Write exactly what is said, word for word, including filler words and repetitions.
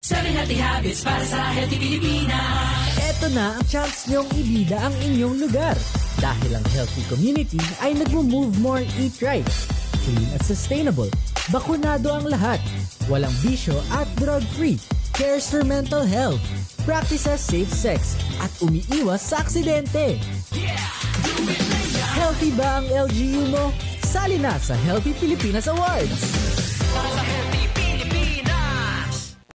Seven healthy habits para sa healthy Pilipinas. Eto na ang chance niyong ibida ang inyong lugar. Dahil ang healthy community ay nagmo-move more eat right. Clean at sustainable. Bakunado ang lahat. Walang bisyo at drug-free. Cares for mental health. Practices safe sex. At umiiwas sa aksidente. Yeah! Do it later! Healthy ba ang L G U mo? Sali na sa Healthy Pilipinas Awards! Para sa